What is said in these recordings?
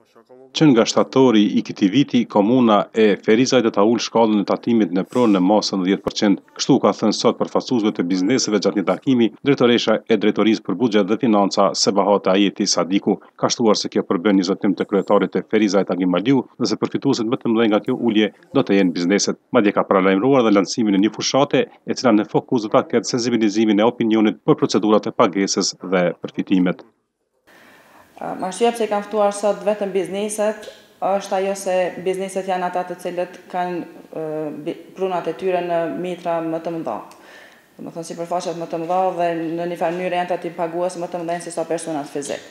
Që nga shtatori i këtij viti, komuna e Ferizaj do ta ulë shkallën e tatimit në pronë në masën 10%. Kështu ka thënë sot përfaqësuesve të bizneseve gjatë një takimi drejtoresha e Drejtorisë për Buxhet dhe Financa Sebahat Ajeti Sadiku. Ka shtuar se kjo përbën një zotim të kryetarit të Ferizajt Agim Maliu dhe se përfituesit më të mëdhenj nga kjo ulje do të jenë bizneset. Madje ka paralajmëruar dhe lancimin e një fushate e cila në fokus do ta ketë sensibilizimin e opinionit për procedurat e pagesës dhe përfitimet. Arsyeja pse kam ftuar sot vetëm bizneset është ajo se bizneset janë ata të cilët kanë prunat e tyre në metra më të mëdha. Domethënë sipërfaqet më të mëdha dhe në një farë mënyrë janë tatim pagues më të mëdhenj se sa personat fizik.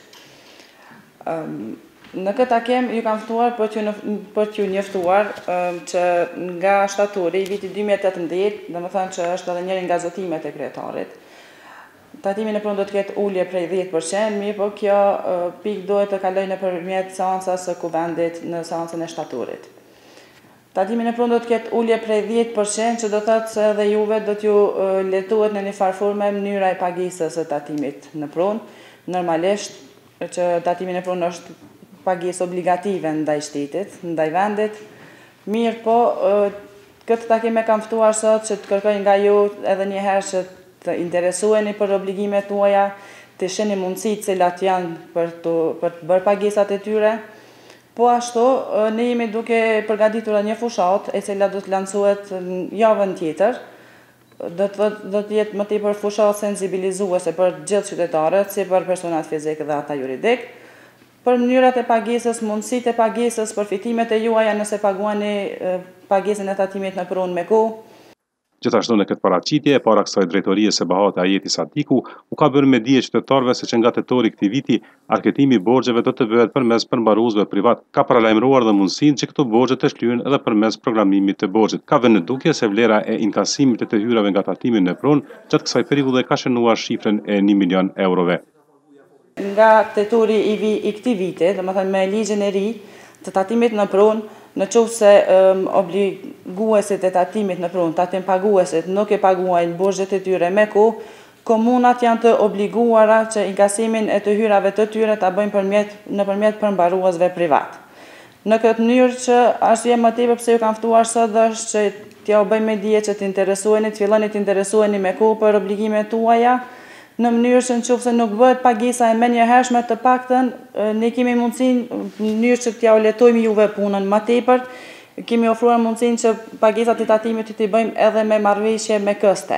Në këtë takim ju kam ftuar për t'ju njoftuar që nga shtatori i vitit 2018, domethënë që është edhe njëri nga zotimet e kryetarit, tatimi në pronë do të ketë ulje prej 10%, mirë po kjo pikë duhet të kaloj nëpërmjet seancës së kuvendit në seancën e shtatorit. Tatimi në pronë do të ketë ulje prej 10%, që do thotë se edhe juve do t'ju lehtohet në një farë forme mënyra e pagesës së tatimit në pronë. Normalisht që tatimi në pronë është pagesë obligative ndaj shtetit, ndaj vendit. Mirë po këtë takim e kam ftuar sot që të kërkoj nga ju edhe një herë që të interesueni për obligimet tuaja, të shihni mundësitë cilat janë për të bërë pagesat e tyre. Po ashtu, ne jemi duke përgatitur një fushatë e cila do të lancohet javën tjetër. Do të jetë më tepër fushatë sensibilizuese për gjithë qytetarët, si për personat fizik dhe ata juridik, për mënyrat e pagesës, mundësitë e pagesës, përfitimet e juaja nëse paguani pagesën e tatimit në pronë me kohë. Gjithashtu në këtë paraqitje, para kësaj drejtorie Sebahat Ajeti Sadiku, u ka bërë me dije qytetarëve se që nga tetori këtij viti, arketimi i borxheve do të bëhet përmes përmbaruesve privat. Ka paralajmëruar dhe mundësinë që këto borxhe të shlyhen edhe përmes programimit të borxhit. Ka vënë në dukje se vlera e inkasimit të hyrave nga tatimi në pronë gjatë kësaj periudhe ka shënuar shifrën e 1 milion eurove. Nga tetori i këtij viti, domethënë me ligjin e ri të tatimit në pronë, në qoftë se obliguesit e tatimit në pronë, tatim paguesit nuk e paguajnë borxhet e tyre me kohë, komunat janë të obliguara që inkasimin e të hyrave të tyre ta bëjnë nëpërmjet përmbaruesve privat. Në këtë mënyrë që arsye më tepër pse ju kam ftuar sot është që t'ja u bëjmë me dije që të filloni të interesueni me kohë për obligimet tuaja, në mënyrë që nëse nuk bëhet pagesa e menjëhershme, të paktën ne kemi mundësinë në mënyrë që t'ja u lehtojmë juve punën më tepër, kemi ofruar mundësinë që pagesat e tatimit t'i bëjmë edhe me marrëveshje me këste.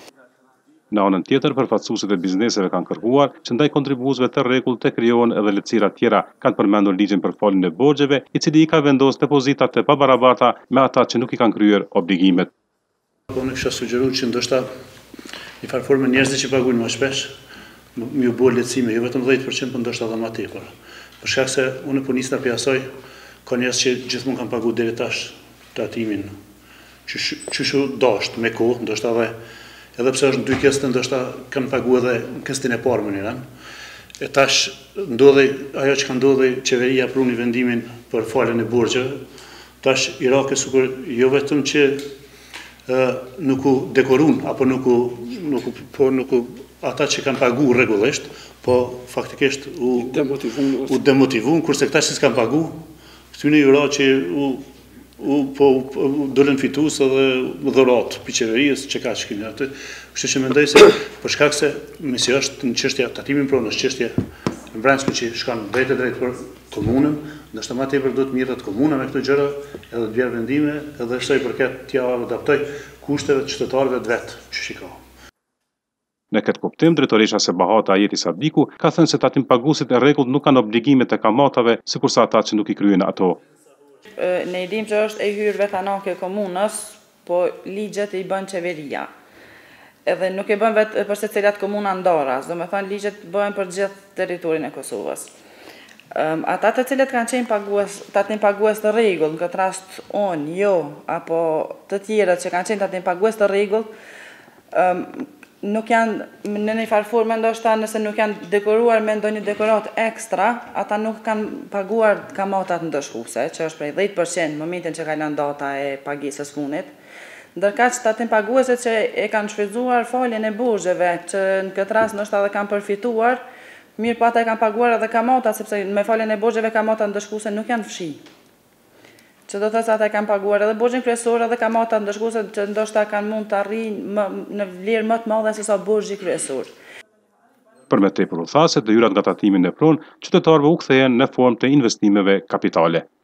Në anën tjetër, përfaqësuesit e bizneseve kanë kërkuar që ndaj kontribuesve të rregullt të krijohen edhe lehtësira tjera. Kanë përmendur ligjin për faljen e borxheve, i cili i ka vendosur depozita të pabarabata me ata që nuk i kanë kryer obligimet. Unë kisha sugjeruar që ndoshta një farë forme njerëzit që paguajnë më shpesh, më u bë lehtësime, jo vetëm 10%, por ndoshta edhe më tepër. Për shkak se unë po nis ta pjasoj, ka njerëz që gjithmonë kanë paguar deri tash tatimin. Çëshu dosht me kohë, ndoshta edhe pse është në dy këste, ndoshta kanë paguar edhe këstin e parë mënyrën. E tash ndodhi ajo që ka ndodhi, qeveria pruni vendimin për faljen e borxheve. Tash Iraki jo vetëm që nuk u dekorun, apo nuk u ata që kanë pagu rregullisht, po faktikisht u demotivun, kurse këta që s'kan pagu, këtyne ju ra që u dolën fitues edhe dhurat për qeverisë që ka shkinë atë. Kështu që mendoj se për shkak se mesi është në çështja tatimin pronë, është çështje në brendshme që shkon drejt për komunën, ndoshta më tepër duhet mirët komuna me këto gjëra, edhe të bjerë vendime, edhe sa i përket t'ja adaptoj kushteve të qytetarëve të vet që shiko. Në këtë kuptim, drejtoresha Sebahat Ajeti Sadiku ka thënë se tatim paguesit e rregullt nuk kanë obligimet e kamatave, sikurse ata që nuk i kryejnë ato. Ne i dim që është e hyrëve tanake e komunës, po ligjet i bën qeveria. Edhe nuk e bën vetë për secilat komuna ndaras, domethënë ligjet bëhen për gjithë territorin e Kosovës. Ata të cilët kanë qenë tatim pagues të rregullt, në këtë rast unë, jo, apo të tjerët që kanë qenë tatim pagues të rregullt, nuk janë në një farë forme, ndoshta nëse nuk janë dekoruar me ndonjë dekorat ekstra, ata nuk kanë paguar kamatat ndëshkuese, që është prej 10% në momentin që ka lënë data e pagesës funit. Ndërkaq tatim pagueset që e kanë shfrytzuar faljen e borxheve, që në këtë rast ndoshta edhe kanë përfituar, Mirë pa ata e kanë paguar edhe kamatat, sepse me faljen e borxheve kamatat ndëshkuese nuk janë fshi. Që do të thosë ata kanë paguar edhe borxhin kryesor edhe kamatat ndëshkuese që ndoshta kanë mund të arrijnë në vlerë më të madhe se sa borxhi kryesor. Për me tepër u tha se detyrat nga tatimi në pronë, qytetarëve u kthehen në formë të investimeve kapitale.